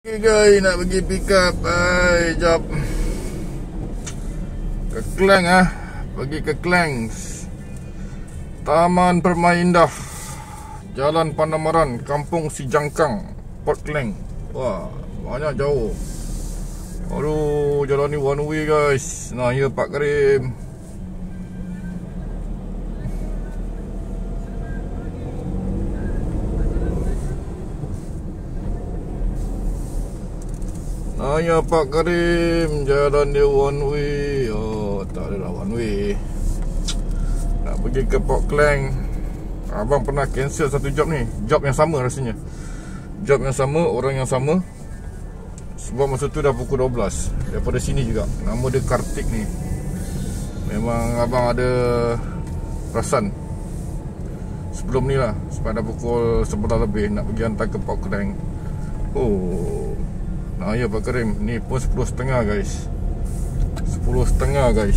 Okay guys, nak pergi pick up. Jap ke Klang pergi ke Klang, Taman Permainan Indah, Jalan Pandamaran, Kampung Sijangkang, Port Klang. Wah, banyak jauh. Aduh, jalan ni one way guys. Nah, ya Pak Karim. Ya Pak Karim, jalan dia one way. Oh, tak adalah one way. Nak pergi ke Port Klang. Abang pernah cancel satu job ni. Job yang sama rasanya. Job yang sama, orang yang sama. Sebab masa tu dah pukul 12. Daripada sini juga. Nama dia Kartik ni. Memang abang ada perasan sebelum ni lah. Pada pukul 11 lebih nak pergi hantar ke Port Klang. Oh, ya Pak Karim. Ni pun 10.30 guys. 10.30 guys.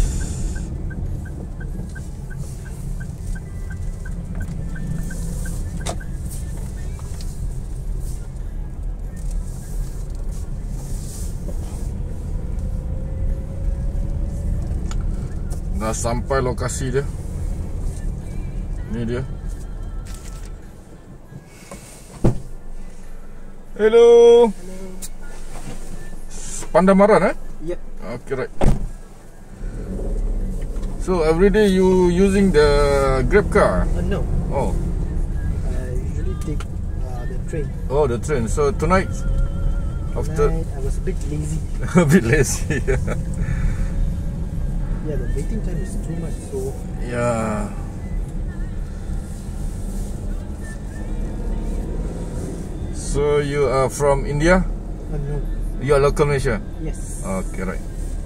Dah sampai lokasi dia. Ni dia. Hello. Pandamaran Yep. Okay, right. So every day you using the Grab car? No. Oh. I usually take the train. Oh, the train. So tonight, after Tonight, I was a bit lazy. a bit lazy. Yeah, the waiting time is too much. So Yeah. So you are from India? no. You are local Malaysia? Yes. Okay, right.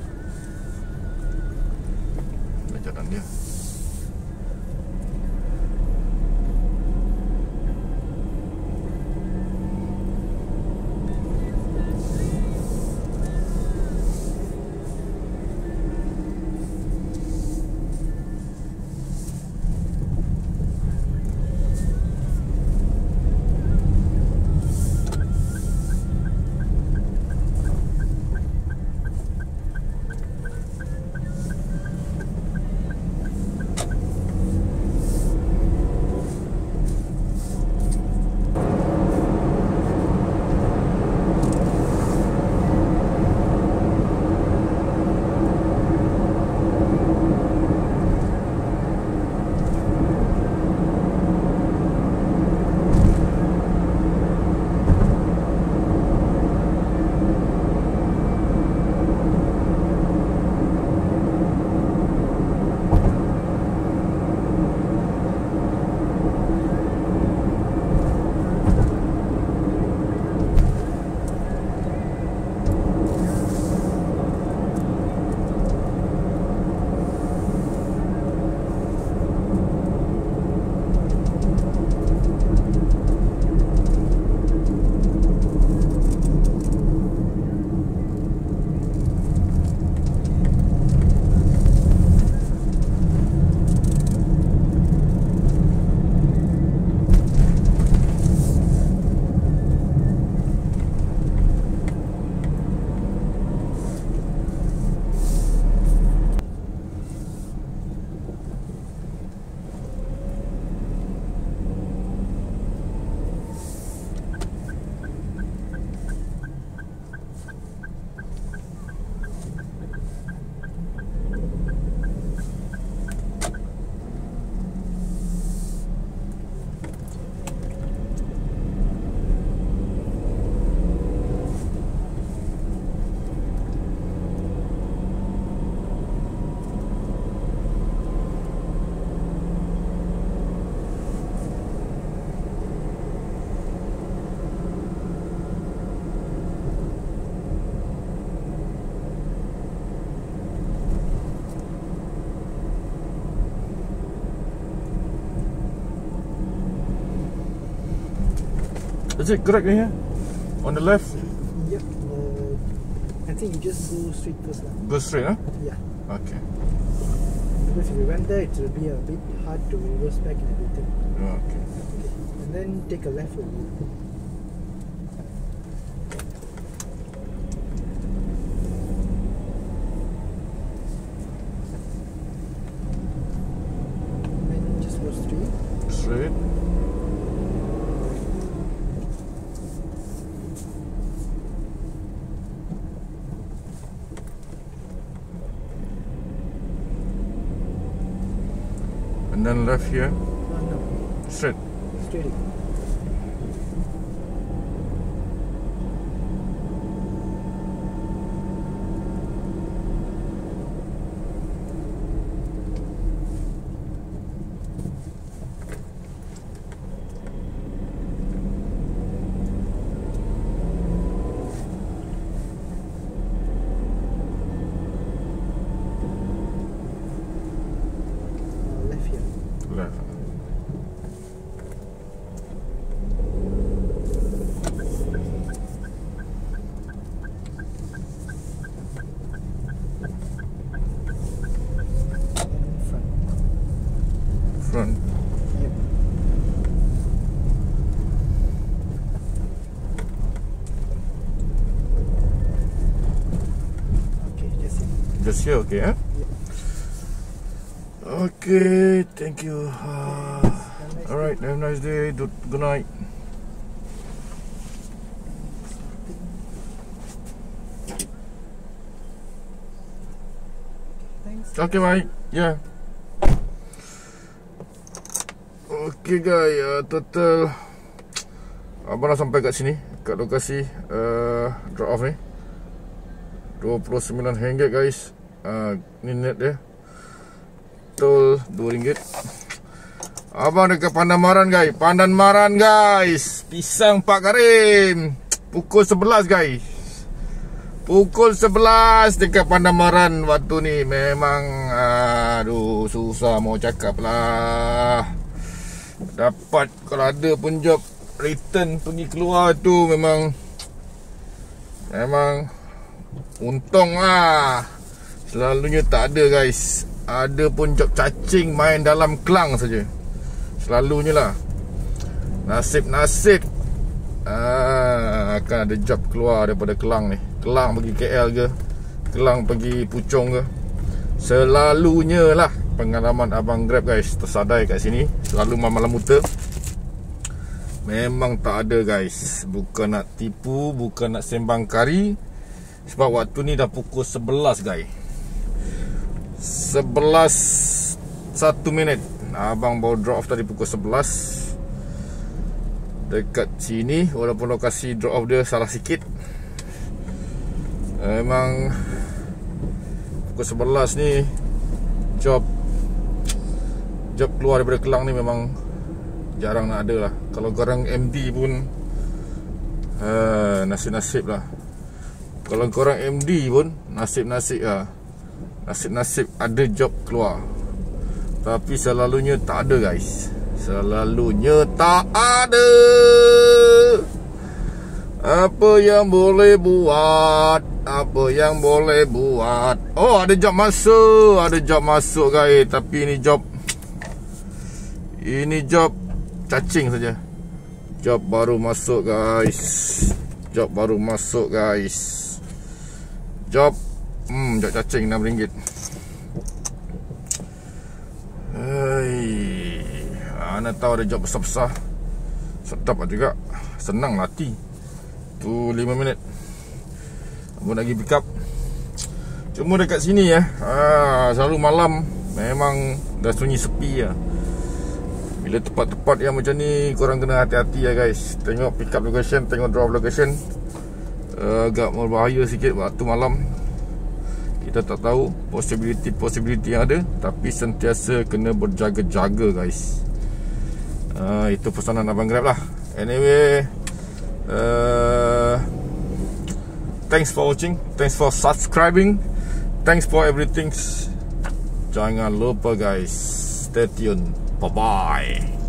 Jalan dia. Is it correct in here? On the left? Yep. I think you just go straight first lah. Go straight, huh? Yeah. Okay. Because if you went there, it will be a bit hard to reverse back and everything. Okay. And then take a left from you. And then left here. No. Straight. Straight. Left here. Left. And front. Front. Yep. Okay, just here. Just here, okay, eh? Yep. Okay, thank you. Have a nice Alright, have a nice day. Good night. Thanks. Okay, bye. Yeah. Okay, guys. Total abang dah sampai kat sini, kat lokasi drop off ni. RM29, guys. Ni net dia. Tol RM2. Abang dekat Pandamaran, guys. Pandamaran, guys. Pisang Pak Karim. Pukul 11, guys. Pukul 11 dekat Pandamaran. Waktu ni memang aduh, susah mau cakap lah. Dapat, kalau ada pun job return pergi keluar tu memang untung lah. Selalunya tak ada, guys. Ada pun job cacing main dalam Kelang saja. Selalunya lah. Nasib-nasib akan ada job keluar daripada Kelang ni. Kelang pergi KL ke, Kelang pergi Puchong ke. Selalunya lah pengalaman abang Grab, guys. Tersadai kat sini selalu malam buta. Memang tak ada, guys. Bukan nak tipu, bukan nak sembang kari. Sebab waktu ni dah pukul 11, guys. 11 1 minit. Abang baru drop off tadi pukul 11 dekat sini. Walaupun lokasi drop off dia salah sikit. Memang pukul 11 ni job keluar daripada Kelang ni memang jarang nak ada lah. Kalau korang MD pun nasib-nasib lah. Kalau korang MD pun nasib-nasib lah. Nasib-nasib ada job keluar. Tapi selalunya tak ada, guys. Selalunya tak ada. Apa yang boleh buat? Apa yang boleh buat? Oh, ada job masuk. Ada job masuk, guys. Tapi ini job cacing saja. Job baru masuk, guys. Job baru masuk, guys. Job cacing RM6. Ana tahu ada job besar-besar. Sedap juga. Senang latih. Tu 5 minit. Abang nak pergi pick up. Cuma dekat sini ya. Selalu malam memang dah sunyi sepi ya. Bila tempat-tempat yang macam ni korang kena hati-hati ya, guys. Tengok pick up location, tengok drop location. Agak berbahaya sikit waktu malam. Kita tak tahu possibility yang ada. Tapi sentiasa kena berjaga-jaga, guys. Itu pesanan abang Grab lah. Anyway, thanks for watching. Thanks for subscribing. Thanks for everything. Jangan lupa, guys. Stay tuned. Bye-bye.